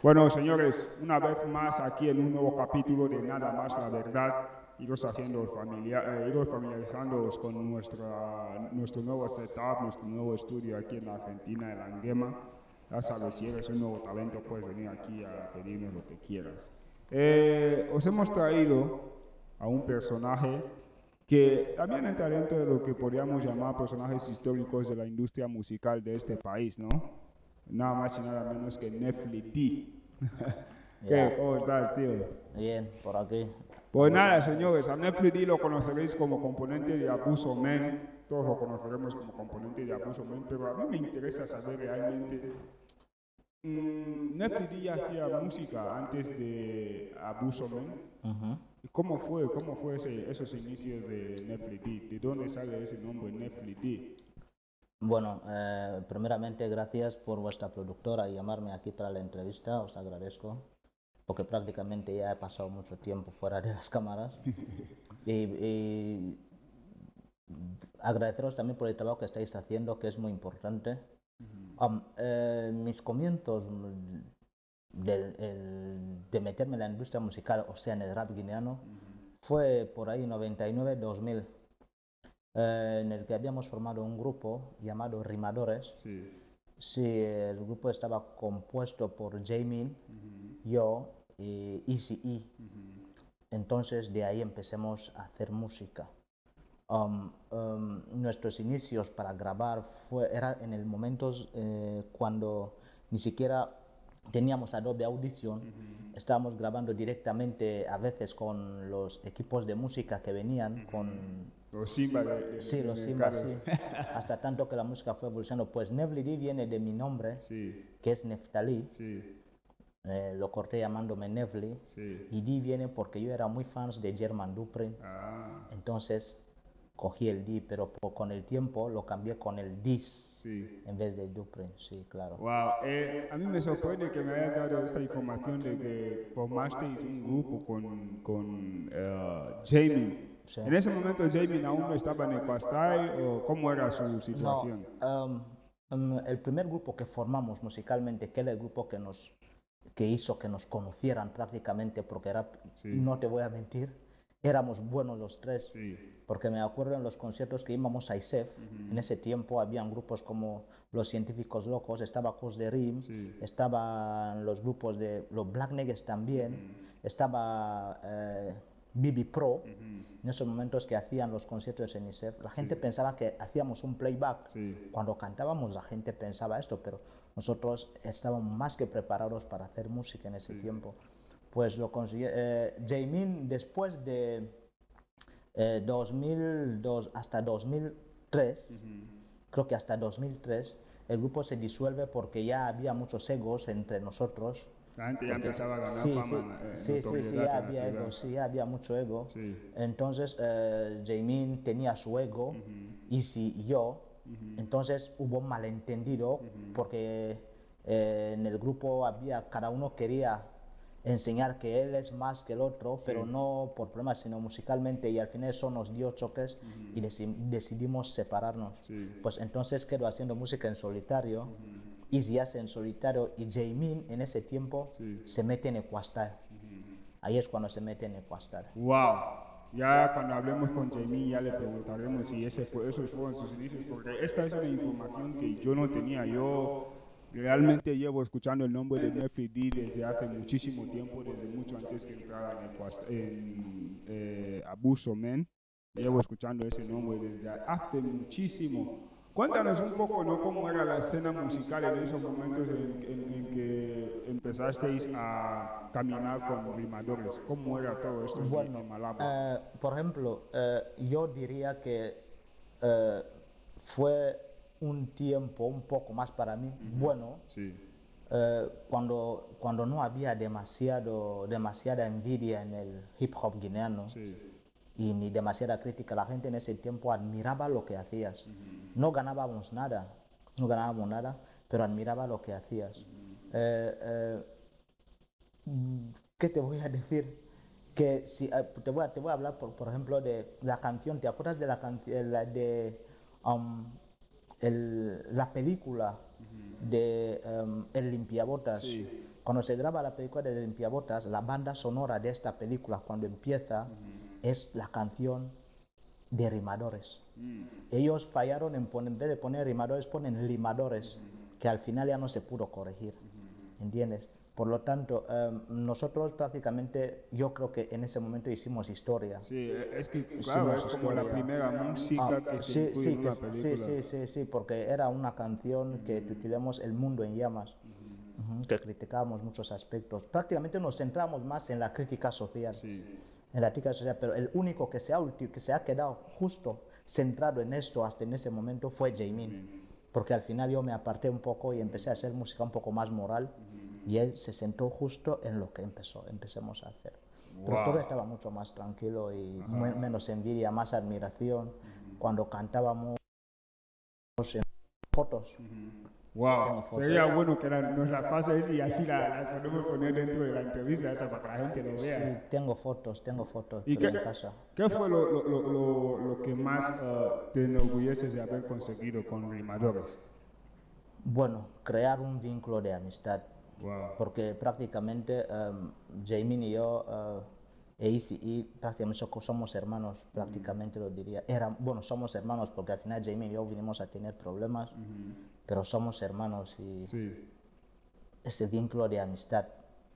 Bueno, señores, una vez más aquí en un nuevo capítulo de Nada Más la Verdad, iros familiarizándoos con nuestro nuevo setup, nuestro nuevo estudio aquí en la Argentina, en Angema. Ya sabes, si eres un nuevo talento, puedes venir aquí a pedirnos lo que quieras. Os hemos traído a un personaje que también entra dentro de lo que podríamos llamar personajes históricos de la industria musical de este país, ¿no? Nada más y nada menos que Nefli D. ¿Qué? Ya, ¿Cómo estás, tío? bien, por aquí. Pues nada, señores, a Nefli D lo conoceréis como componente de Abuso Men. Todos lo conoceremos como componente de Abuso Men, pero a mí me interesa saber realmente. Nefli D ya hacía música antes de Abuso Men. Ujú. ¿Y cómo fue esos inicios de Nefli D? ¿De dónde sale ese nombre, Nefli D? Bueno, primeramente gracias por vuestra productora y llamarme aquí para la entrevista, os agradezco, porque prácticamente ya he pasado mucho tiempo fuera de las cámaras. Y agradeceros también por el trabajo que estáis haciendo, que es muy importante. Mis comienzos de meterme en la industria musical, o sea, en el rap guineano, fue por ahí 99-2000. En el que habíamos formado un grupo llamado Rimadores. Sí. Sí, el grupo estaba compuesto por Jamin, yo y Easy E. Entonces de ahí empecemos a hacer música. Nuestros inicios para grabar era en el momento cuando ni siquiera teníamos Adobe Audition. Estábamos grabando directamente a veces con los equipos de música que venían con... Los Simba de Sí, los Simba, sí. Hasta tanto que la música fue evolucionando. Pues Nefli D viene de mi nombre, Sí, que es Neftali. sí, Lo corté llamándome Nefli. sí. Y D viene porque yo era muy fan de German Dupri. Ah, Entonces cogí el D, pero con el tiempo lo cambié con el Dis sí. en vez de Dupri. Sí, claro. Wow, a mí me sorprende que me hayas dado esta información de que formasteis un grupo con Jamie. Sí. En ese momento Jamie aún no estaba en Equastyle, o cómo era su No, situación. el primer grupo que formamos musicalmente, que era el grupo que hizo que nos conocieran prácticamente, porque era, Sí. no te voy a mentir, éramos buenos los tres, Sí. porque me acuerdo en los conciertos que íbamos a ISEF, en ese tiempo habían grupos como Los Científicos Locos, estaba Cos de Rim, Sí. estaban los grupos de los Black Neggers también, estaba BB Pro, en esos momentos que hacían los conciertos en ISEF, la gente pensaba que hacíamos un playback. Sí. Cuando cantábamos la gente pensaba esto, pero nosotros estábamos más que preparados para hacer música en ese tiempo. Pues lo conseguí. Jamin, después de 2002 hasta 2003, creo que hasta 2003, el grupo se disuelve porque ya había muchos egos entre nosotros. La gente ya empezaba a ganar Sí, fama, sí, notoriedad ya en la había ciudad. ego, sí, ya había mucho ego. Sí. Entonces, Jamin tenía su ego, Easy y yo. Entonces hubo un malentendido porque en el grupo había, cada uno quería enseñar que él es más que el otro, pero no por problemas, sino musicalmente, y al final eso nos dio choques y decidimos separarnos. Sí. Pues entonces quedo haciendo música en solitario, Easy hace en solitario, y Jamin en ese tiempo se mete en Equastar. Ahí es cuando se mete en Equastar. Wow. Ya cuando hablemos con Jamie ya le preguntaremos si esos fueron sus inicios, porque esta es una información que yo no tenía. Yo realmente llevo escuchando el nombre de Nefli D desde hace muchísimo tiempo, desde mucho antes que entrara en Abuso Men. Llevo escuchando ese nombre desde hace muchísimo. Cuéntanos un poco, ¿no? Cómo era la escena musical en esos momentos en que empezasteis a caminar con Rimadores. ¿Cómo era todo esto en Malabo? Por ejemplo, yo diría que fue un tiempo un poco más para mí bueno, Sí, cuando no había demasiada envidia en el hip hop guineano sí, y ni demasiada crítica. La gente en ese tiempo admiraba lo que hacías. No ganábamos nada, pero admiraba lo que hacías. ¿Qué te voy a decir? Que si te voy a hablar por ejemplo de la canción. ¿Te acuerdas de la canción um, la película de El Limpiabotas? Sí. Cuando se graba la película de Limpiabotas, la banda sonora de esta película, cuando empieza, es la canción de Rimadores. Ellos fallaron en vez de poner Rimadores, ponen Limadores, que al final ya no se pudo corregir, ¿entiendes? Por lo tanto, nosotros prácticamente, yo creo que en ese momento hicimos historia. Sí, es que, claro, es como la primera música que se incluye en una película. Sí, porque era una canción que titulamos El mundo en llamas, que criticábamos muchos aspectos. Prácticamente nos centramos más en la crítica social, en la crítica social, pero el único que se ha quedado justo centrado en esto hasta en ese momento fue Jaimín, porque al final yo me aparté un poco y empecé a hacer música un poco más moral, y él se sentó justo en lo que empezamos a hacer. Pero todo estaba mucho más tranquilo y menos envidia, más admiración. Cuando cantábamos en fotos. Wow, sería bueno que nos las pases y así las podemos poner dentro de la entrevista esa para que la gente lo vea. Sí, tengo fotos ¿Y en casa. qué fue lo que más te enorgulleces de haber conseguido con Rimadores? Bueno, crear un vínculo de amistad. Wow. Porque prácticamente Jaimín y yo e Easy prácticamente somos hermanos, prácticamente lo diría. Bueno, somos hermanos porque al final Jaimín y yo vinimos a tener problemas, pero somos hermanos y ese vínculo de amistad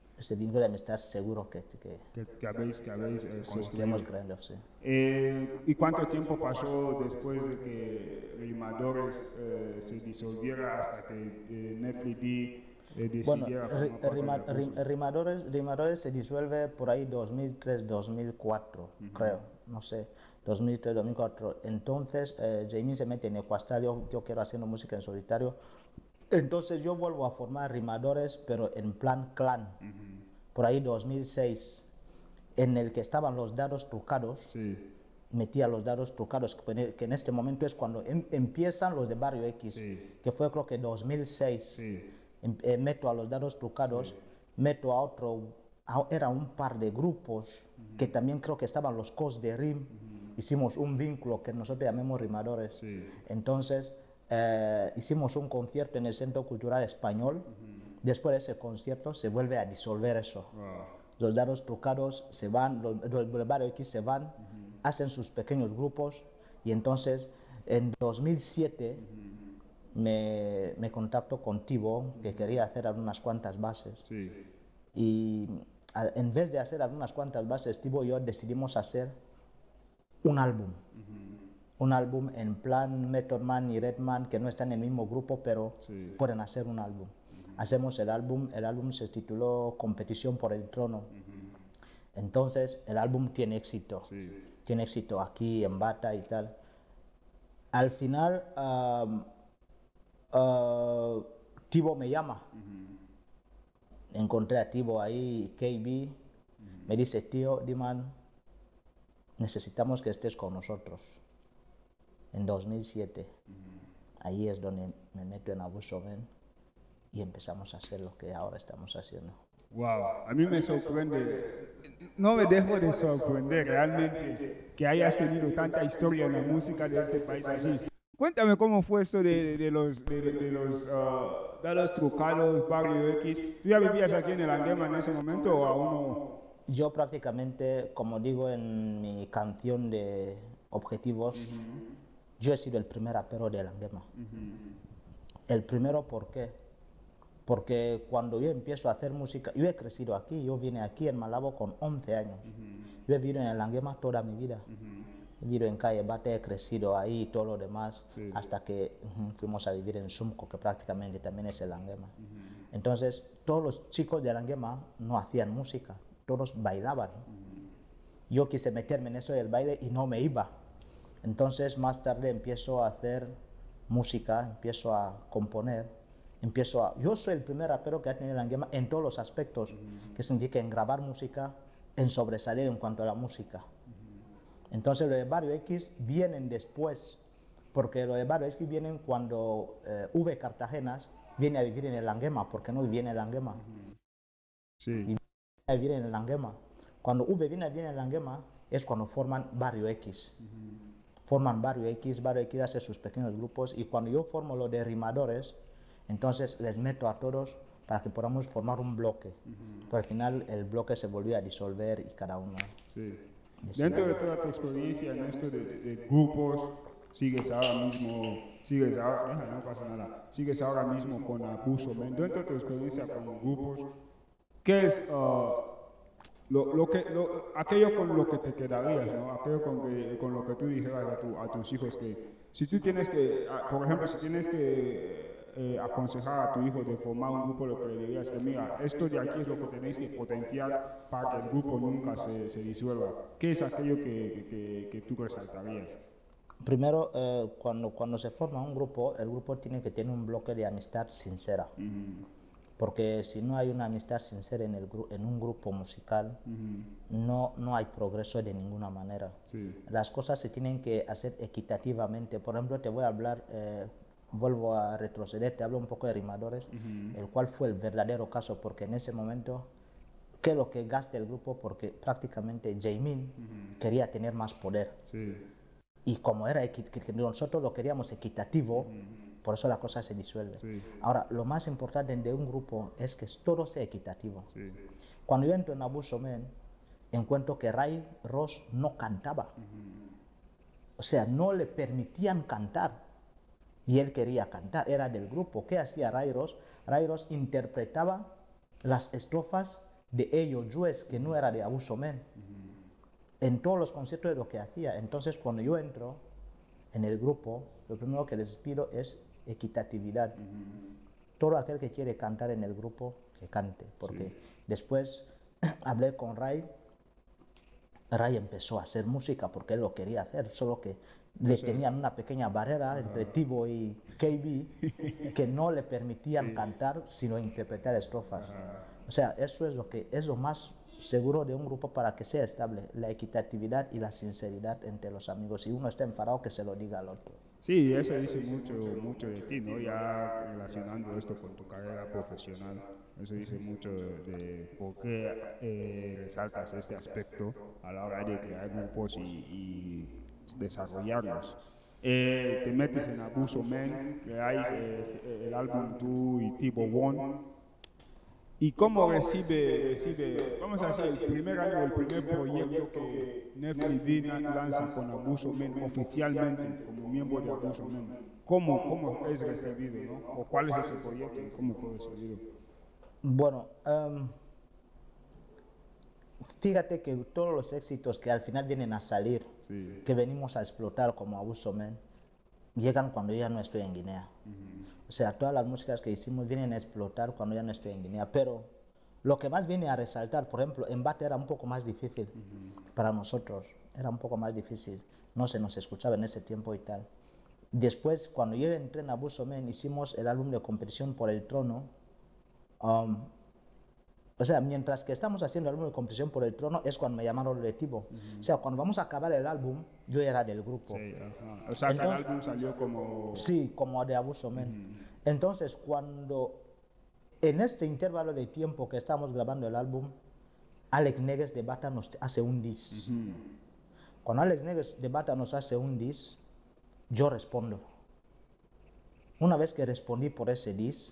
seguro que habéis construido. hemos creado, sí. ¿Y cuánto tiempo pasó después de que Rimadores se disolviera hasta que Netflix decidiera formar parte de la Rimadores se disuelve por ahí 2003-2004, creo, no sé, 2003-2004. Entonces, Jaimín se mete en Ecuastral, yo quiero haciendo música en solitario. Entonces yo vuelvo a formar Rimadores, pero en plan clan, por ahí 2006, en el que estaban los dados trucados. Metía los dados trucados, que en este momento es cuando empiezan los de Barrio X, que fue creo que 2006. Meto a los dados trucados, meto a otro, era un par de grupos que también creo que estaban los Cos de Rim, hicimos un vínculo que nosotros llamamos Rimadores. Entonces hicimos un concierto en el Centro Cultural Español. Después de ese concierto se vuelve a disolver eso. Los dados trucados se van, los de Barrio X se van, hacen sus pequeños grupos, y entonces en 2007 me contacto con Tibo, que quería hacer algunas cuantas bases. Y en vez de hacer algunas cuantas bases, Tibo y yo decidimos hacer un álbum. Un álbum en plan Method Man y Redman, que no están en el mismo grupo, pero pueden hacer un álbum. Hacemos el álbum se tituló Competición por el Trono. Entonces el álbum tiene éxito. Tiene éxito aquí en Bata y tal. Al final Tibo me llama. Encontré a Tibo ahí, KB, me dice: tío, Diman, necesitamos que estés con nosotros. En 2007, ahí es donde me meto en Abuso Ben y empezamos a hacer lo que ahora estamos haciendo. Wow, a mí me sorprende, no me dejo de sorprender realmente que hayas tenido tanta historia en la música de este país así. Cuéntame cómo fue esto de los trucados, Barrio X. ¿Tú ya vivías aquí en el Anguema en ese momento o aún no? Yo prácticamente, como digo en mi canción de Objetivos, yo he sido el primer rapero del Anguema. El primero, ¿por qué? Porque cuando yo empiezo a hacer música, yo he crecido aquí, yo vine aquí en Malabo con 11 años. Yo he vivido en el Anguema toda mi vida. He vivido en Calle Bate, he crecido ahí y todo lo demás, hasta que fuimos a vivir en Sumco, que prácticamente también es el Anguema. Entonces, todos los chicos del Anguema no hacían música, todos bailaban. Yo quise meterme en eso del baile y no me iba. Entonces, más tarde empiezo a hacer música, empiezo a componer, yo soy el primer rapero que ha tenido el Anguema en todos los aspectos, que significa en grabar música, en sobresalir en cuanto a la música. Entonces, los de Barrio X vienen después, porque los de Barrio X vienen cuando V Cartagenas viene a vivir en el Anguema, porque no vivía en el Anguema. Y viene a vivir en el Anguema. Cuando V viene a vivir en el Anguema es cuando forman Barrio X. Forman Barrio X hace sus pequeños grupos, y cuando yo formo lo de Rimadores, entonces les meto a todos para que podamos formar un bloque. Pero al final el bloque se volvió a disolver y cada uno... Sí. Dentro de toda tu experiencia en esto de grupos, no pasa nada, sigues ahora mismo con Abuso Men. Dentro de tu experiencia con grupos, ¿qué es aquello con lo que te quedarías, ¿no? Aquello con lo que tú dijeras a tus hijos que si tú tienes que, por ejemplo, si tienes que aconsejar a tu hijo de formar un grupo, lo que le dirías que mira, esto de aquí es lo que tenéis que potenciar para que el grupo nunca se disuelva. ¿Qué es aquello que tú resaltarías? Primero, cuando se forma un grupo, el grupo tiene que tener un bloque de amistad sincera. Porque si no hay una amistad sincera en un grupo musical, no hay progreso de ninguna manera. Sí. Las cosas se tienen que hacer equitativamente. Por ejemplo, te voy a hablar, vuelvo a retroceder, te hablo un poco de Rimadores, el cual fue el verdadero caso, porque en ese momento, ¿qué es lo que gasta el grupo? Porque prácticamente Jaimeen quería tener más poder. Sí. Y como era nosotros lo queríamos equitativo, por eso la cosa se disuelve. Sí. Ahora, lo más importante de un grupo es que todo sea equitativo. Sí. Cuando yo entro en Abuso Men, encuentro que Ray Ross no cantaba. O sea, no le permitían cantar. Y él quería cantar, era del grupo. ¿Qué hacía Ray Ross? Ray Ross interpretaba las estrofas de Ellos Juez, que no era de Abuso Men. En todos los conciertos de lo que hacía. Entonces, cuando yo entro en el grupo, lo primero que les pido es equitatividad. Todo aquel que quiere cantar en el grupo, que cante. Porque después hablé con Ray. Ray empezó a hacer música porque él lo quería hacer, solo que le tenían una pequeña barrera entre Tibo y KB que no le permitían cantar, sino interpretar estrofas. O sea, eso es lo más seguro de un grupo para que sea estable, la equitatividad y la sinceridad entre los amigos. Si uno está enfadado, que se lo diga al otro. Sí, eso dice mucho de ti, ¿no? Ya relacionando esto con tu carrera profesional, eso dice mucho de por qué resaltas este aspecto a la hora de crear grupos y desarrollarlos. Te metes en Abuso Men, creáis el álbum tú y Tibo One. ¿Y cómo recibe, vamos a decir, el primer año, el primer proyecto que Nefli D lanza con Abuso Men oficialmente como miembro de Abuso Men? ¿Cómo es recibido, no? ¿O cuál es ese proyecto y cómo fue recibido? Bueno, fíjate que todos los éxitos que al final vienen a salir, que venimos a explotar como Abuso Men, llegan cuando ya no estoy en Guinea. O sea, todas las músicas que hicimos vienen a explotar cuando ya no estoy en Guinea. Pero lo que más viene a resaltar, por ejemplo, Embate era un poco más difícil para nosotros. Era un poco más difícil. No se nos escuchaba en ese tiempo y tal. Después, cuando yo entré en Abuso Men, hicimos el álbum de Competición por el Trono. O sea, mientras que estamos haciendo el álbum de Competición por el Trono, es cuando me llamaron de Tibo. O sea, cuando vamos a acabar el álbum, yo era del grupo. Sí, o sea, que el álbum salió como... Sí, como de Abuso Men. Entonces, cuando en este intervalo de tiempo que estamos grabando el álbum, Alex Negues de Bata nos hace un disc. Cuando Alex Negues de Bata nos hace un disc, yo respondo. Una vez que respondí por ese disc,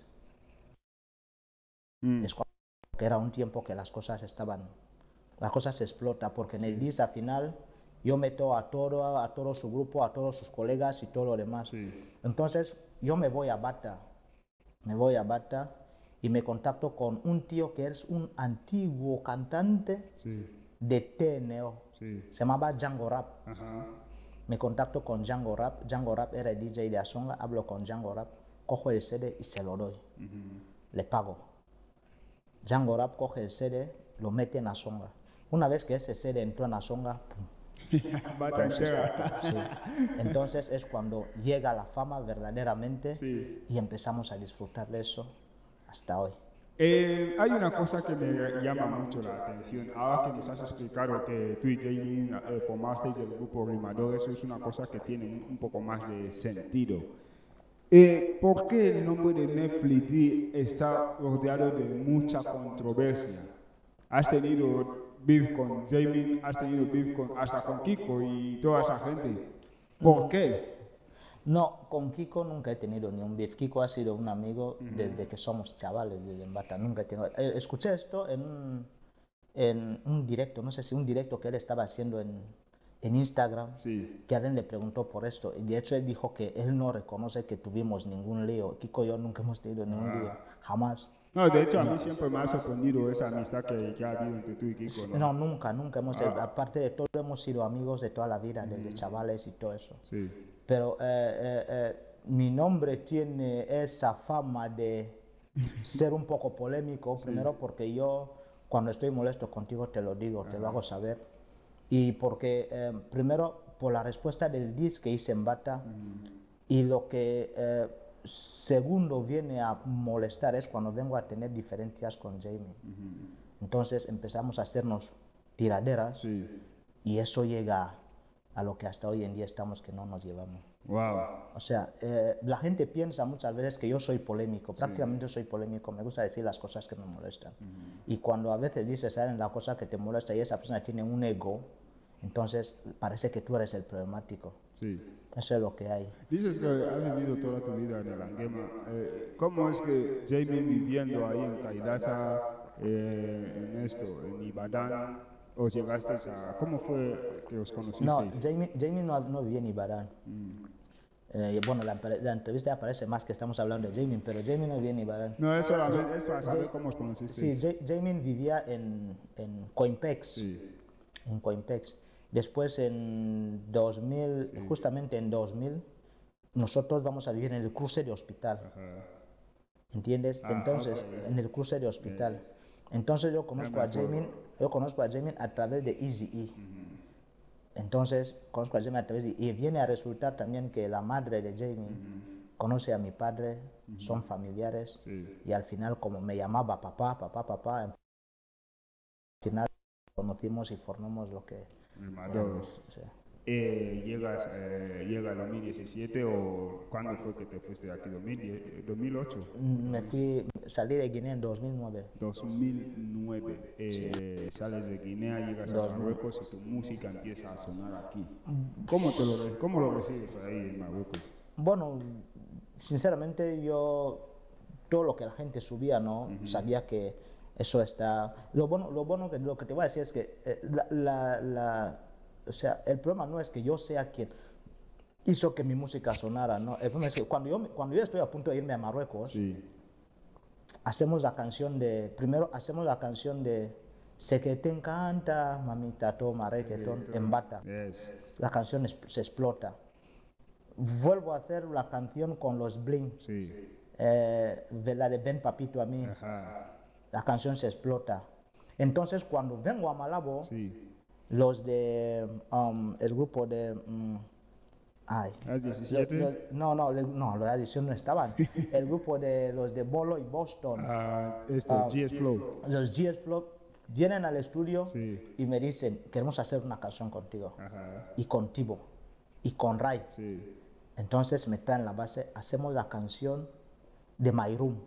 es cuando que era un tiempo que las cosas se explota, porque en el disc al final yo meto a todo su grupo, a todos sus colegas y todo lo demás. Entonces yo me voy a Bata y me contacto con un tío que es un antiguo cantante de TNO, se llamaba Django Rap. Me contacto con Django Rap era el DJ de Asonga, hablo con Django Rap, cojo el CD y se lo doy, le pago. Django Rap coge el CD, lo mete en Asonga. Una vez que ese CD entró en Asonga, entonces es cuando llega la fama verdaderamente y empezamos a disfrutar de eso hasta hoy. Hay una cosa que me llama mucho la atención. Ahora que nos has explicado que tú y Jaimeen formasteis el grupo Rimadores, eso es una cosa que tiene un poco más de sentido. ¿Por qué el nombre de Nefli D está rodeado de mucha controversia? Has tenido beef con Jaimeen, has tenido beef hasta con Kiko y toda esa gente. ¿Por qué? No, con Kiko nunca he tenido ni un beef. Kiko ha sido un amigo desde que somos chavales, desde Mbata. Nunca he tenido. Escuché esto en un directo, no sé si un directo que él estaba haciendo en Instagram, Sí. que alguien le preguntó por esto. Y de hecho él dijo que él no reconoce que tuvimos ningún lío. Kiko y yo nunca hemos tenido ningún lío, jamás. No, de hecho, a mí siempre me ha sorprendido esa amistad que ha habido entre tú y Kiko, No, ¿no? nunca hemos, aparte de todo, hemos sido amigos de toda la vida, desde chavales y todo eso. Sí. Pero mi nombre tiene esa fama de ser un poco polémico, primero porque yo cuando estoy molesto contigo te lo digo, te lo hago saber. Y porque, primero, por la respuesta del diss que hice en Bata, y lo que segundo viene a molestar es cuando vengo a tener diferencias con Jamie. Entonces empezamos a hacernos tiraderas Sí. y eso llega a lo que hasta hoy en día estamos que no nos llevamos. Wow. O sea, la gente piensa muchas veces que yo soy polémico, prácticamente soy polémico, me gusta decir las cosas que me molestan. Y cuando a veces dices la cosa que te molesta y esa persona tiene un ego, entonces parece que tú eres el problemático. Sí. Eso es lo que hay. Dices que has vivido toda tu vida en el Angema. ¿Cómo es que Jamie viviendo ahí en Kailaza, en esto, en Ibadan, os llegaste a... ¿Cómo fue que os No, conocisteis? Jamie no vivía en Ibarán. Bueno, la entrevista aparece más que estamos hablando de Jamie, pero Jamie no vivía en Ibarán. No, es solamente es para saber cómo os Sí, conocisteis. Jamie vivía en Coimpex. Sí. En Coimpex. Después en 2000, justamente en 2000, nosotros vamos a vivir en el cruce de hospital. ¿Entiendes? Entonces, ok. en el cruce de hospital. Yes. Entonces yo conozco a Jamie a través de Easy E. Entonces, conozco a Jamie a través de... Y viene a resultar también que la madre de Jamie conoce a mi padre, son familiares. Sí. Y al final, como me llamaba papá, al final conocimos y formamos lo que Hermanos. sí. ¿Llega el 2017 o cuándo fue que te fuiste de aquí? ¿2008? Salí de Guinea en 2009. 2009. Sales de Guinea, llegas a Marruecos y tu música empieza a sonar aquí. ¿Cómo lo recibes ahí en Marruecos? Bueno, sinceramente yo, todo lo que la gente subía, ¿no? Sabía que eso está... Lo que te voy a decir es que o sea, el problema no es que yo sea quien hizo que mi música sonara, ¿no? El problema es que cuando yo estoy a punto de irme a Marruecos, Sí. primero hacemos la canción de Sé que te encanta, mamita, toma reggaetón, en Bata. Yes. La canción se explota. Vuelvo a hacer la canción con los Bling, Sí. la de Ven Papito a mí. Ajá. La canción se explota. Entonces, cuando vengo a Malabo, Sí. los de el grupo de ¿Has 17? no, la edición no estaban. El grupo de los de Bolo y Boston, GS Flow. los GS Flow, vienen al estudio Sí. y me dicen, queremos hacer una canción contigo Ajá. y contigo y con Ray. Sí. Entonces me traen la base, hacemos la canción de My Room.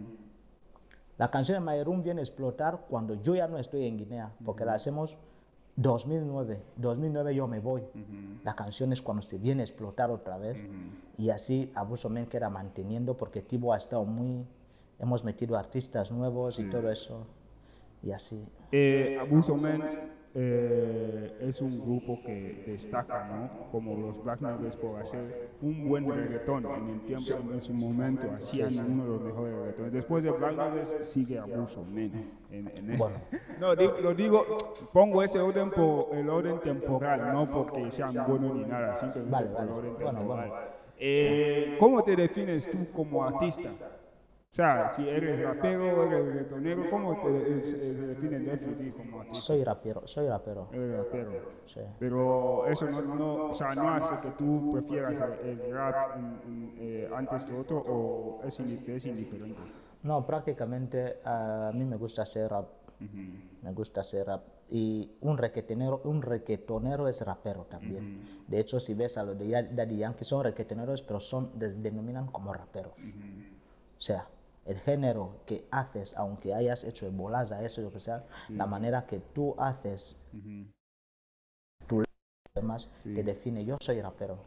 La canción de My Room viene a explotar cuando yo ya no estoy en Guinea, porque la hacemos 2009. 2009 yo me voy. La canción es cuando se viene a explotar otra vez. Y así Abuso Men queda manteniendo, porque Tibo ha estado hemos metido artistas nuevos y todo eso. Y así. Abuso Men es un grupo que destaca, ¿no? Como los Black Nuggets por hacer un buen reggaetón en el tiempo, en su momento, hacían uno de los mejores reggaetones. Después de Black Nuggets sigue Abuso Men. Bueno. No, lo digo, pongo ese orden por el orden temporal, no porque sean buenos ni nada, simplemente por el orden temporal. ¿Cómo te defines tú como artista? O sea, si eres rapero, eres reggaetonero, ¿cómo se define Nefri como artista? Soy rapero. Eres rapero. Sí. Pero eso o sea, no hace que tú prefieras el rap antes que otro o te es indiferente. No, prácticamente a mí me gusta hacer rap. Me gusta hacer rap. Y un reggaetonero es rapero también. De hecho, si ves a los de Daddy Yankee, son reggaetoneros, pero denominan como raperos. O sea, el género que haces, aunque hayas hecho Ebolaza, eso, lo que sea, la manera que tú haces, tu demás, te define. Yo soy rapero.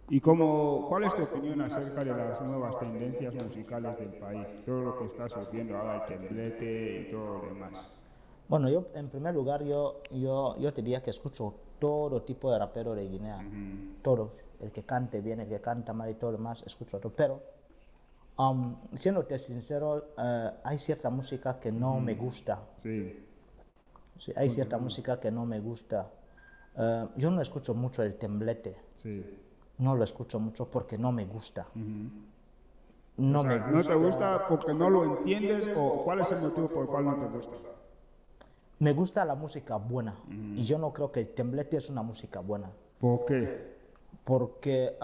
¿Y cómo, cuál es tu opinión acerca de las nuevas tendencias musicales del país? Todo lo que está surgiendo ahora, el temblete y todo lo demás. Bueno, yo en primer lugar, yo te diría que escucho todo tipo de rapero de Guinea, todos, el que cante bien, el que canta mal y todo lo demás, escucho todo, pero siéndote sincero, hay cierta música que no me gusta. Sí. Sí, hay cierta música que no me gusta. Yo no escucho mucho el temblete. Sí. No lo escucho mucho porque no me gusta. O sea, ¿no te gusta porque no lo entiendes o cuál es el motivo por el cual no te gusta? Me gusta la música buena y yo no creo que el temblete es una música buena. ¿Por qué? Porque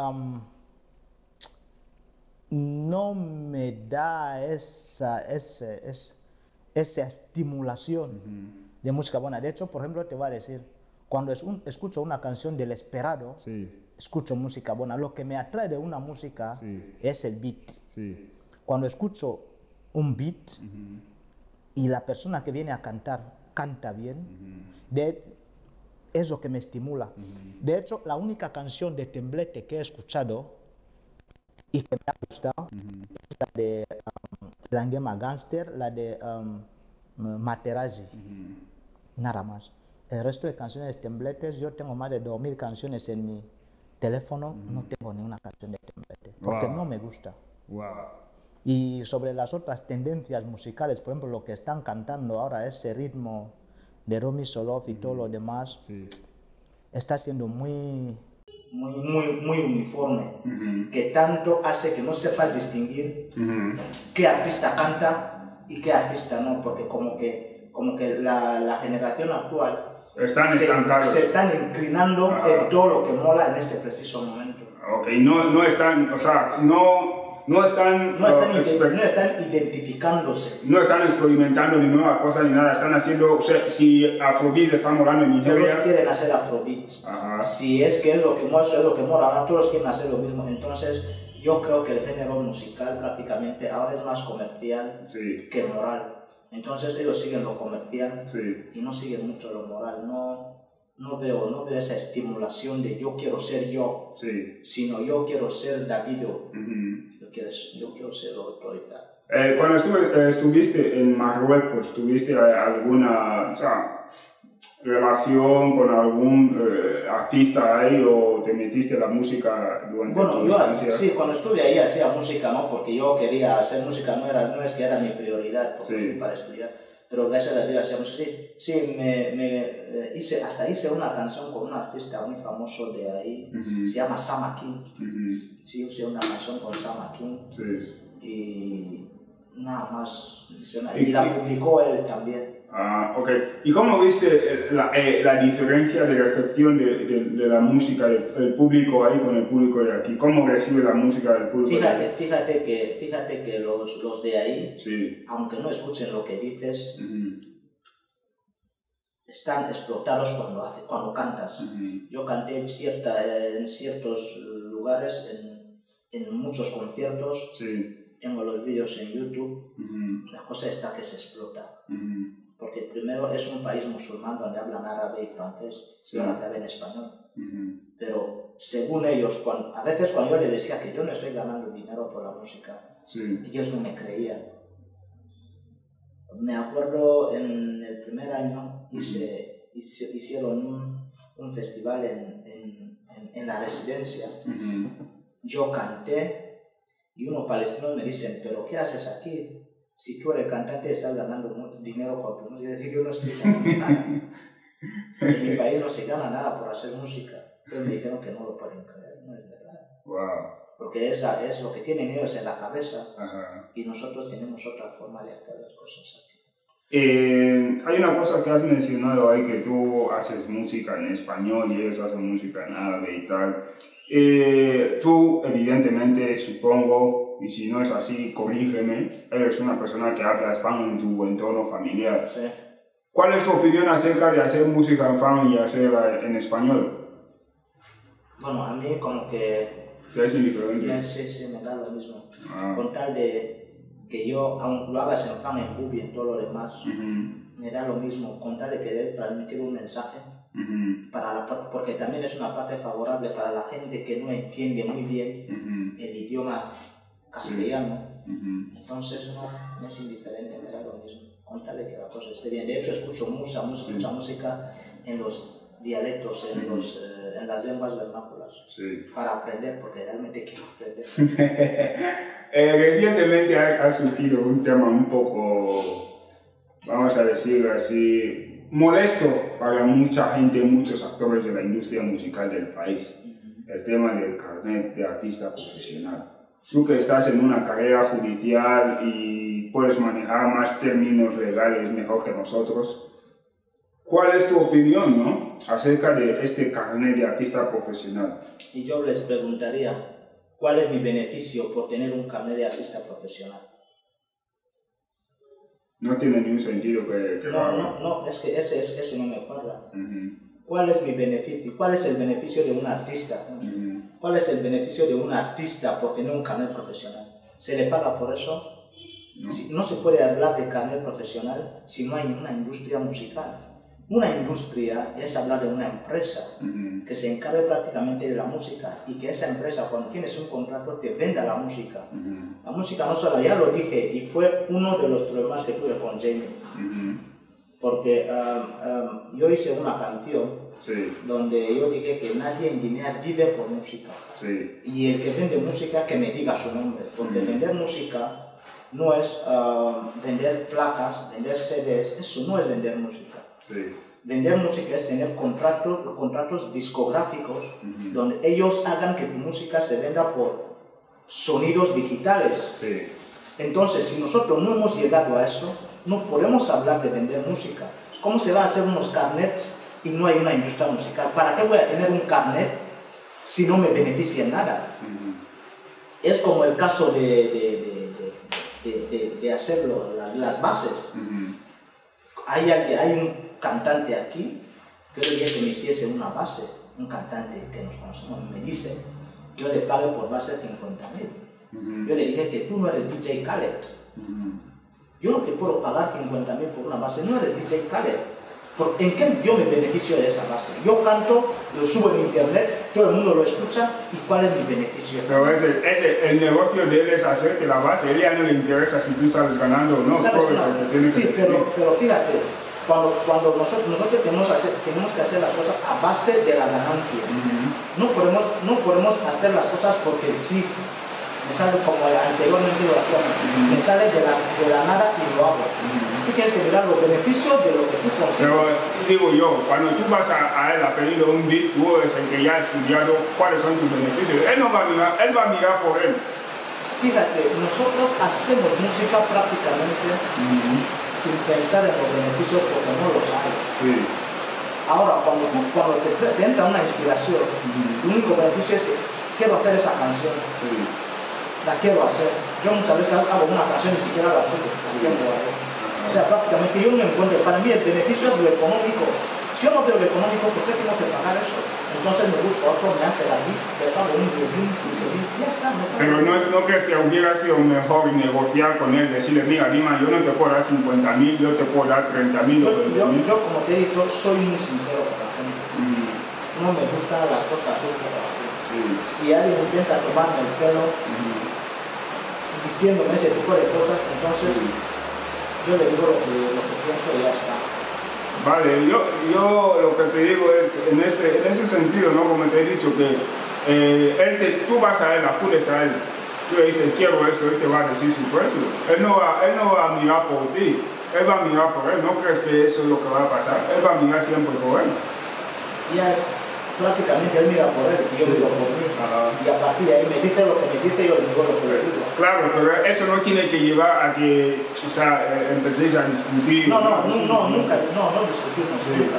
no me da esa estimulación de música buena. De hecho, por ejemplo, te voy a decir, cuando escucho una canción del Esperado, Sí. escucho música buena. Lo que me atrae de una música es el beat. Sí. Cuando escucho un beat y la persona que viene a cantar canta bien, es lo que me estimula. De hecho, la única canción de temblete que he escuchado y que me ha gustado es la de Langema Gangster, la de Materazzi, nada más. El resto de canciones de tembletes, yo tengo más de 2000 canciones en mi teléfono, no tengo ni una canción de temblete, porque no me gusta. Y sobre las otras tendencias musicales, por ejemplo, lo que están cantando ahora, ese ritmo de Romy Solov y todo lo demás, está siendo muy uniforme, que tanto hace que no sepas distinguir qué artista canta y qué artista no, porque como que la generación actual se están inclinando en todo lo que mola en ese preciso momento. Ok, no están, o sea, no están identificándose. No están experimentando ni nueva cosa ni nada, están haciendo, o sea, si Afrobeat está molando en Nigeria. Todos quieren hacer Afrobeat. Si es que es lo que mola, eso es lo que mola, todos quieren hacer lo mismo. Entonces, yo creo que el género musical prácticamente ahora es más comercial que moral. Entonces, ellos siguen lo comercial y no siguen mucho lo moral. No veo esa estimulación de yo quiero ser yo, sino yo quiero ser Davido. Yo quiero ser autoritario. Cuando estuviste en Marruecos, ¿tuviste alguna relación con algún artista ahí o te metiste en la música durante tu estancia? Sí, cuando estuve ahí hacía música, ¿no? Porque yo quería hacer música, no es que era mi prioridad, porque fui para estudiar, pero gracias a Dios hacía música. Sí, hasta hice una canción con un artista muy famoso de ahí, se llama Sama King. Sí, hice una canción con Sama King. Y nada más, y la publicó él también. Ok. ¿Y cómo viste la diferencia de recepción de la música del público ahí con el público de aquí? ¿Cómo recibe la música del público de aquí? Fíjate que los de ahí, aunque no escuchen lo que dices, están explotados cuando cantas. Yo canté en ciertos lugares, en muchos conciertos. Tengo los vídeos en YouTube. La cosa está que se explota. Porque primero es un país musulmán donde hablan árabe y francés, y ahora que hablan español. Pero según ellos, a veces cuando yo les decía que yo no estoy ganando dinero por la música, ellos no me creían. Me acuerdo en el primer año hicieron un festival en la residencia. Yo canté y unos palestinos me dicen, ¿pero qué haces aquí? Si tú eres cantante y estás ganando dinero por tu música. Yo no estoy ganando nada. En mi país no se gana nada por hacer música. Pero me dijeron que no lo pueden creer, no es verdad. Porque es lo que tienen ellos en la cabeza y nosotros tenemos otra forma de hacer las cosas aquí. Hay una cosa que has mencionado ahí, que tú haces música en español y ellos hacen música en árabe y tal. Tú, evidentemente, supongo, y si no es así, corrígeme, eres una persona que habla español en tu entorno familiar. ¿Cuál es tu opinión acerca de hacer música en familia y hacerla en español? Bueno, a mí como que... ¿Te es indiferente? Sí, me da lo mismo. Con tal de que yo, aunque lo hagas en fan, en pub y en todo lo demás, me da lo mismo. Con tal de querer transmitir un mensaje, Porque también es una parte favorable para la gente que no entiende muy bien el idioma castellano. Entonces no es indiferente, me da lo mismo. Contarle que la cosa esté bien. De hecho, escucho mucha música en los dialectos, en las lenguas vernáculas, para aprender, porque realmente quiero aprender. Recientemente ha surgido un tema un poco, vamos a decirlo así, molesto para mucha gente, muchos actores de la industria musical del país. El tema del carnet de artista profesional. Tú que estás en una carrera judicial y puedes manejar más términos legales mejor que nosotros, ¿cuál es tu opinión, no, acerca de este carnet de artista profesional? Y yo les preguntaría, ¿cuál es mi beneficio por tener un carnet de artista profesional? No tiene ningún sentido que no, es que eso no me cuadra. ¿Cuál es mi beneficio? ¿Cuál es el beneficio de un artista? ¿Cuál es el beneficio de un artista por tener un carnet profesional? ¿Se le paga por eso? No se puede hablar de carnet profesional si no hay una industria musical. Una industria es hablar de una empresa que se encargue prácticamente de la música y que esa empresa, cuando tienes un contrato, te venda la música. La música no solo, ya lo dije, y fue uno de los problemas que tuve con Jamie. Porque yo hice una canción donde yo dije que nadie en Guinea vive por música. Y el que vende música, que me diga su nombre, porque vender música no es vender placas, vender CDs, eso no es vender música. Vender música es tener contratos discográficos donde ellos hagan que tu música se venda por sonidos digitales. Entonces, si nosotros no hemos llegado a eso, no podemos hablar de vender música. ¿Cómo se va a hacer unos carnets y no hay una industria musical? ¿Para qué voy a tener un carnet si no me beneficia en nada? Es como el caso de hacerlo, las bases. Hay un cantante aquí que le dije que me hiciese una base, un cantante que nos conocemos, me dice, yo le pago por base 50.000. Yo le dije que tú no eres DJ Khaled. Yo no te puedo pagar 50.000 por una base, no eres DJ Khaled. ¿En qué yo me beneficio de esa base? Yo canto, lo subo en internet, todo el mundo lo escucha, ¿y cuál es mi beneficio? Pero el negocio de él es hacer que la base, a él ya no le interesa si tú sales ganando o no. Sí, pero fíjate, cuando nosotros tenemos que hacer las cosas a base de la ganancia. No podemos hacer las cosas porque sí, me sale como anteriormente lo hacíamos, me sale de la nada y lo hago. Tú tienes que mirar los beneficios de lo que tú consigues. Pero digo yo, cuando tú vas a él a pedirle un beat, tú eres el que ya ha estudiado cuáles son tus beneficios. Él va a mirar por él. Fíjate, nosotros hacemos música prácticamente sin pensar en los beneficios porque no los hay. Ahora, cuando te entra una inspiración, el único beneficio es que quiero hacer esa canción. La quiero hacer. Yo muchas veces hago una canción y ni siquiera la subo. O sea, prácticamente yo no encuentro. Para mí el beneficio es lo económico. Si yo no veo lo económico, ¿por qué tengo que pagar eso? Entonces me busco otro, me hace la vida, le pago un 10.000, 15.000, ya está. Pero no que si hubiera sido mejor negociar con él, decirle, mira, Lima, yo no te puedo dar 50.000, yo te puedo dar 30.000. Yo, como te he dicho, soy muy sincero con la gente. No me gustan las cosas así. Si alguien intenta tomarme el pelo diciéndome ese tipo de cosas, entonces yo le digo lo que pienso y ya está. Vale, yo lo que te digo es, en ese sentido, ¿no? Como te he dicho, que tú vas a él, acudes a él, tú le dices, quiero eso, él te va a decir su precio. Él no va a mirar por ti, él va a mirar por él. ¿No crees que eso es lo que va a pasar? Él va a mirar siempre por él. Ya es prácticamente él mira por él y yo miro por mí. Y a partir de ahí me dice lo que me dice y yo le digo lo que le digo. Claro, pero eso no tiene que llevar a que, o sea, empecéis a discutir. No discutimos.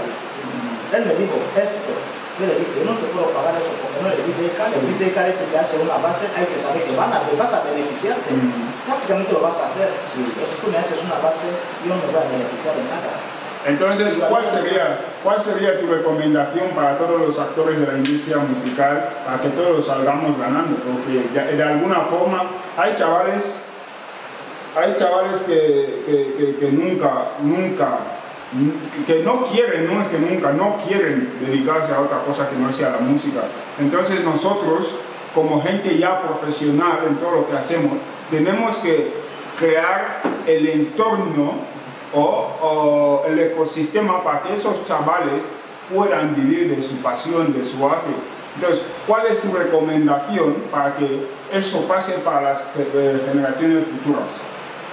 Él me dijo esto. Yo le dije, yo no te puedo pagar eso porque no eres DJ Khaled. El DJ Khaled se te hace una base, hay que saber que vas a beneficiarte. Prácticamente lo vas a hacer. Pero si tú me haces una base, yo no me voy a beneficiar de nada. Entonces, ¿cuál sería tu recomendación para todos los actores de la industria musical para que todos salgamos ganando? Porque de alguna forma hay chavales que nunca que no quieren, no es que nunca, no quieren dedicarse a otra cosa que no sea la música. Entonces nosotros, como gente ya profesional en todo lo que hacemos, tenemos que crear el entorno o el ecosistema para que esos chavales puedan vivir de su pasión, de su arte. Entonces, ¿cuál es tu recomendación para que eso pase para las generaciones futuras?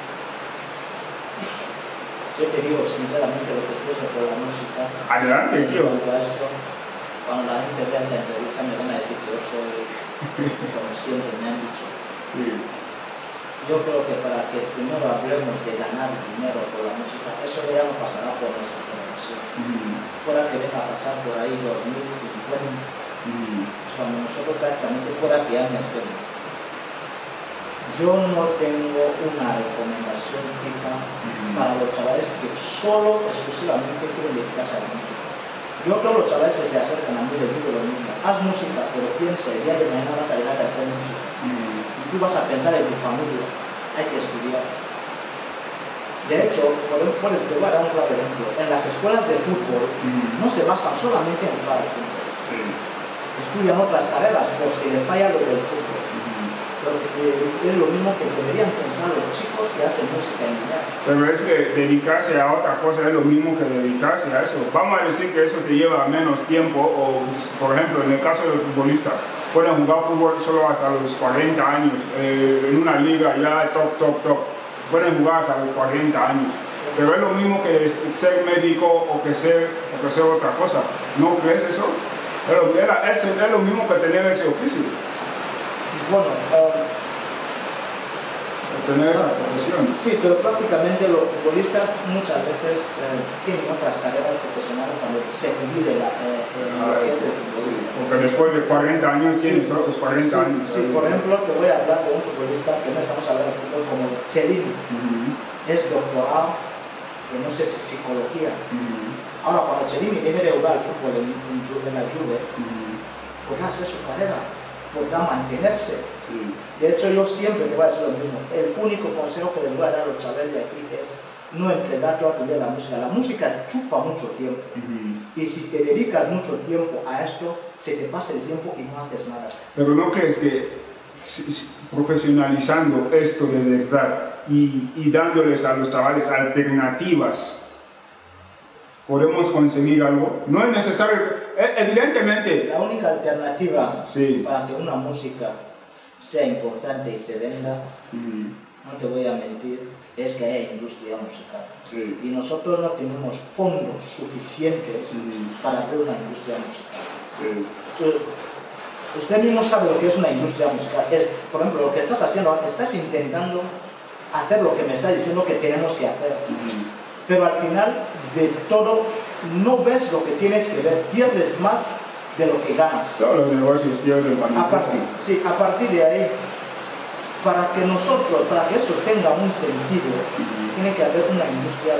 Yo te digo sinceramente lo que pienso por la música. Adelante, tío. Cuando la gente vea esa entrevista me van a decir que yo soy, como siempre me han dicho. Sí. Yo creo que para que primero hablemos de ganar dinero por la música, eso ya no pasará por nuestra generación. Fuera que venga a pasar por ahí 2050, cuando nosotros prácticamente fuera que ya no estemos. Yo no tengo una recomendación fija para los chavales que solo, exclusivamente quieren dedicarse a la música. Yo a todos los chavales que se acercan a mí les digo lo mismo: haz música, pero piensa, el día de mañana vas a dejar de hacer música. Y tú vas a pensar en tu familia, hay que estudiar. De hecho, te voy a dar un claro ejemplo. En las escuelas de fútbol no se basan solamente en jugar al fútbol. Sí. Estudian otras carreras por si le falla lo del fútbol. Pero es lo mismo que deberían pensar los chicos que hacen música en línea. Pero es que dedicarse a otra cosa es lo mismo que dedicarse a eso. Vamos a decir que eso te lleva menos tiempo, o por ejemplo, en el caso de los futbolistas, pueden jugar fútbol solo hasta los 40 años, en una liga ya top. Pueden jugar hasta los 40 años. Pero es lo mismo que ser médico o que ser otra cosa. ¿No crees eso? Es lo mismo que tener ese oficio. Bueno, tener esa profesión. Sí, pero prácticamente los futbolistas muchas veces tienen otras carreras profesionales cuando se divide lo que es el futbolista. Sí, porque después de 40 años tienes otros 40 años. Sí, por ejemplo, te voy a hablar de un futbolista que no estamos hablando de fútbol, como Cellini. Es doctorado en, no sé si psicología. Ahora, cuando Cellini deje de jugar al fútbol en la Juve, podrá hacer su carrera, podrá mantenerse. Sí. De hecho, yo siempre te voy a decir lo mismo. El único consejo que les voy a dar a los chavales de aquí es no entregar toda tu vida a la música. La música chupa mucho tiempo. Y si te dedicas mucho tiempo a esto, se te pasa el tiempo y no haces nada. Pero ¿no crees que profesionalizando esto de verdad y dándoles a los chavales alternativas, podemos conseguir algo? No es necesario, evidentemente. La única alternativa sí. para que una música sea importante y se venda, no te voy a mentir, es que haya industria musical. Sí. Y nosotros no tenemos fondos suficientes para abrir una industria musical. Sí. Usted mismo sabe lo que es una industria musical. Por ejemplo, lo que estás haciendo, estás intentando hacer lo que me estás diciendo que tenemos que hacer. Pero al final de todo, no ves lo que tienes que ver, pierdes más de lo que ganas. Todos los negocios pierden cuando sí, a partir de ahí, para que eso tenga un sentido, tiene que haber una industria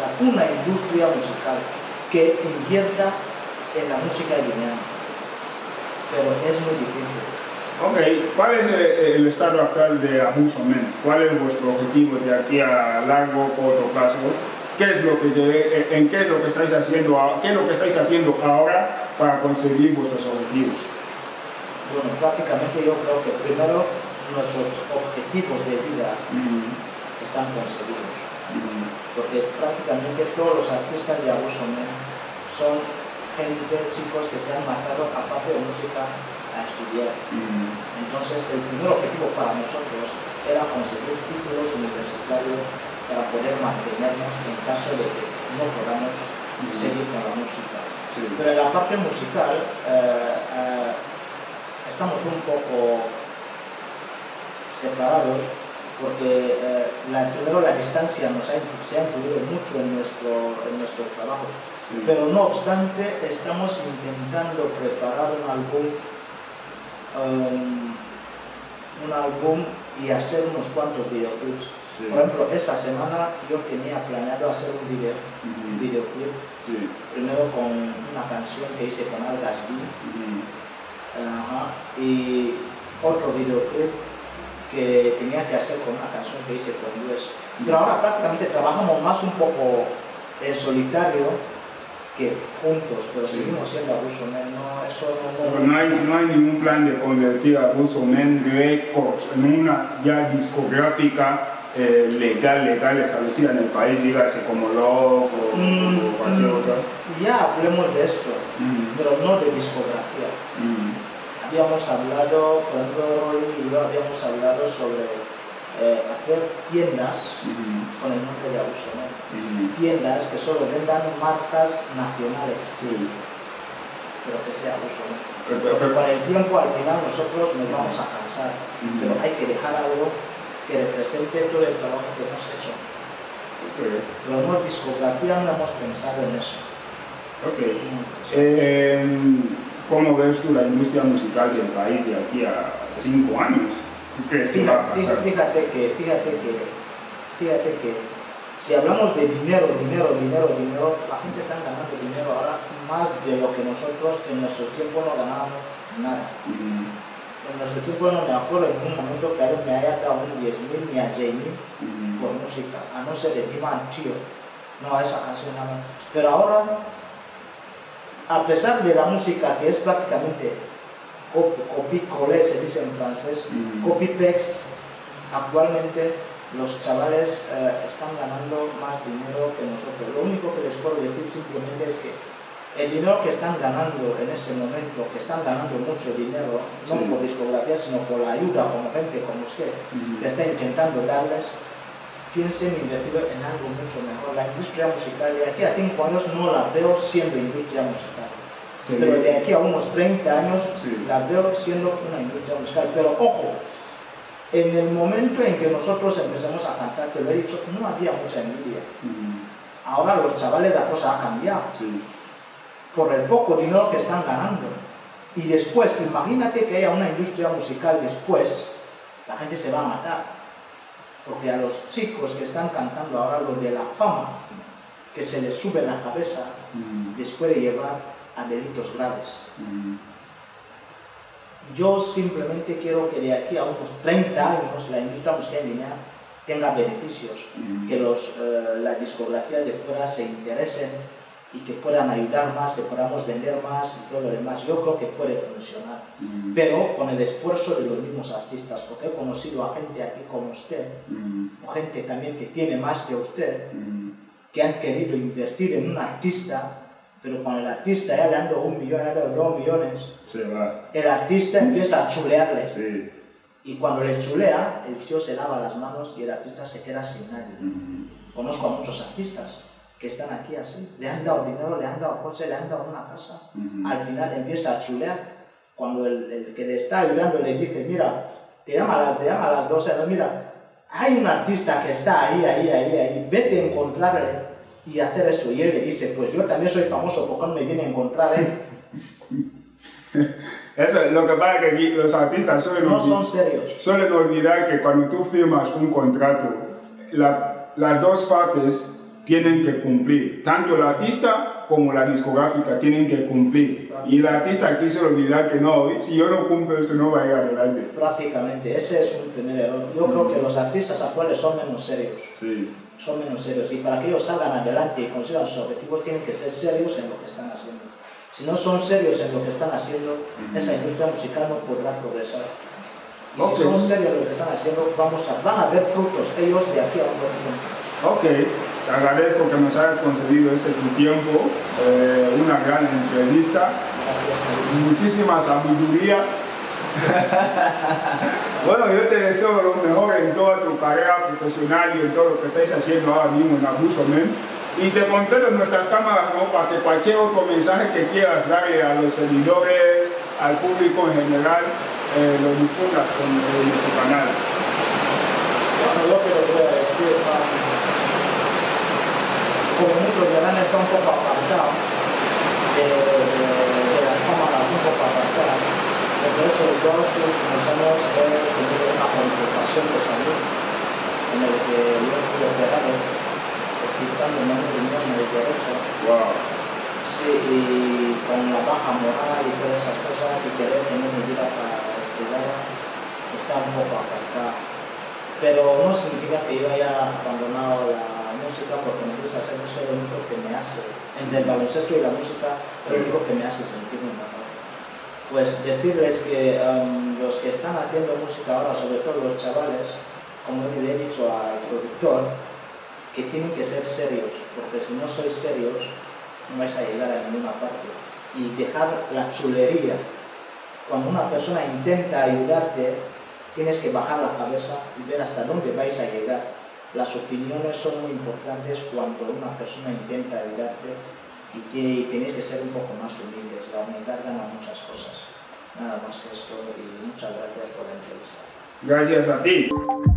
musical que invierta en la música lineal. Pero es muy difícil. Ok, ¿cuál es el estado actual de Abusomen? ¿Cuál es vuestro objetivo de aquí a largo o corto plazo? ¿En qué es lo que estáis haciendo? ¿Qué es lo que estáis haciendo ahora para conseguir vuestros objetivos? Bueno, prácticamente yo creo que primero nuestros objetivos de vida están conseguidos. Porque prácticamente todos los artistas de Abusomen son chicos que se han marcado, aparte de música, a estudiar. Entonces, el primer objetivo para nosotros era conseguir títulos universitarios para poder mantenernos en caso de que no podamos seguir con la música. Sí. Pero en la parte musical estamos un poco separados porque primero la distancia se ha influido mucho en nuestros trabajos. Sí. Pero no obstante, estamos intentando preparar un álbum y hacer unos cuantos videoclips. Sí. Por ejemplo, esa semana yo tenía planeado hacer un videoclip, sí. Primero con una canción que hice con Algas B, y otro videoclip que tenía que hacer con una canción que hice con Luis. Pero ahora prácticamente trabajamos más un poco en solitario que juntos, pero Sí. seguimos siendo Abuso Men, no, eso Pero no hay ningún plan de convertir a Abuso Men Records en una ya discográfica legal establecida en el país, dígase como Love o cualquier otra. Ya hablemos de esto, pero no de discografía. Habíamos hablado, por ejemplo, Roy y yo habíamos hablado sobre hacer tiendas con el nombre de Abuso Men. Tiendas que solo vendan marcas nacionales, pero que sea Abuso Men. Porque con el tiempo al final nosotros nos vamos a cansar, pero hay que dejar algo que represente todo el trabajo que hemos hecho. Pero no discografía, no hemos pensado en eso. ¿Cómo ves tú la industria musical del país de aquí a 5 años? ¿Qué crees que va a pasar? Fíjate que si hablamos de dinero, la gente está ganando dinero ahora más de lo que nosotros en nuestro tiempo no ganábamos nada. En nuestro tiempo no me acuerdo en un momento que alguien me haya dado un 10.000 ni a Jamie por música, a no ser de Diman Tío, no a esa canción nada más. Pero ahora, a pesar de la música que es prácticamente copy-collé, se dice en francés, copy-paste, actualmente los chavales están ganando más dinero que nosotros. Lo único que les puedo decir simplemente es que el dinero que están ganando en ese momento, que están ganando mucho dinero, no por discografía, sino por la ayuda como gente como usted, que está intentando darles, piensen invertirlo en algo mucho mejor. La industria musical de aquí a 5 años no la veo siendo industria musical. Pero de aquí a unos 30 años la veo siendo una industria musical. Pero ojo, en el momento en que nosotros empezamos a cantar, te lo he dicho, no había mucha envidia. Ahora los chavales la cosa ha cambiado. Por el poco dinero que están ganando. Y después, imagínate que haya una industria musical después, la gente se va a matar. Porque a los chicos que están cantando ahora lo de la fama, que se les sube en la cabeza, les puede llevar a delitos graves. Yo simplemente quiero que de aquí a unos 30 años la industria musical en Guinea tenga beneficios, que las discografías de fuera se interesen y que puedan ayudar más, que podamos vender más y todo lo demás. Yo creo que puede funcionar, pero con el esfuerzo de los mismos artistas, porque he conocido a gente aquí como usted, o gente también que tiene más que usted, que han querido invertir en un artista, pero cuando el artista ya le han dado 1 millón, le han dado 2 millones, se va. El artista empieza a chulearle. Sí. Y cuando le chulea, el tío se lava las manos y el artista se queda sin nadie. Conozco a muchos artistas que están aquí así. Le han dado dinero, le han dado coche, le han dado una casa. Al final empieza a chulear. Cuando el que le está ayudando le dice, mira, te llama a las 12, no, mira, hay un artista que está ahí, vete a encontrarle y hacer esto. Y él le dice, pues yo también soy famoso, ¿por qué no me viene a encontrar él? Eso es lo que pasa, que aquí los artistas suelen olvidar que cuando tú firmas un contrato, las dos partes tienen que cumplir, tanto el artista como la discográfica tienen que cumplir. Y el artista aquí se olvida que no, si yo no cumplo esto no va a ir adelante. Prácticamente, ese es un primer error. Yo creo que los artistas actuales son menos serios. Son menos serios, y para que ellos salgan adelante y consigan sus objetivos tienen que ser serios en lo que están haciendo. Si no son serios en lo que están haciendo, esa industria musical no podrá progresar. Y si son serios en lo que están haciendo, van a ver frutos ellos de aquí a un buen tiempo. Ok, te agradezco que nos hayas concedido tu tiempo, una gran entrevista. Gracias. Muchísima sabiduría. Bueno, yo te deseo lo mejor en toda tu carrera profesional y en todo lo que estáis haciendo ahora mismo en Abuso Men. Y te concedo nuestras cámaras, ¿no?, para que cualquier otro mensaje que quieras darle a los seguidores, al público en general, lo difundas con nuestro canal. Bueno, yo que lo voy a decir, como muchos verán, está un poco apartado de las cámaras, un poco apartado. Por eso los dos últimos años he tenido una complicación de salud en el que yo fui operado, quitando más de un año de derecho. Wow. Sí, y con la baja moral y todas esas cosas, y querer tener mi vida para privada, está un poco apartado. Pero no significa que yo haya abandonado la música porque me gusta hacer música, es lo único que me hace, entre el baloncesto y la música, es lo único que me hace sentirme mejor. Pues decirles que los que están haciendo música ahora, sobre todo los chavales, como le he dicho al productor, que tienen que ser serios, porque si no sois serios, no vais a llegar a ninguna parte. Y dejar la chulería. Cuando una persona intenta ayudarte, tienes que bajar la cabeza y ver hasta dónde vais a llegar. Las opiniones son muy importantes cuando una persona intenta ayudarte y que tenéis que ser un poco más humildes. La humildad gana muchas cosas. Nada más que esto y muchas gracias por la entrevista. Gracias a ti.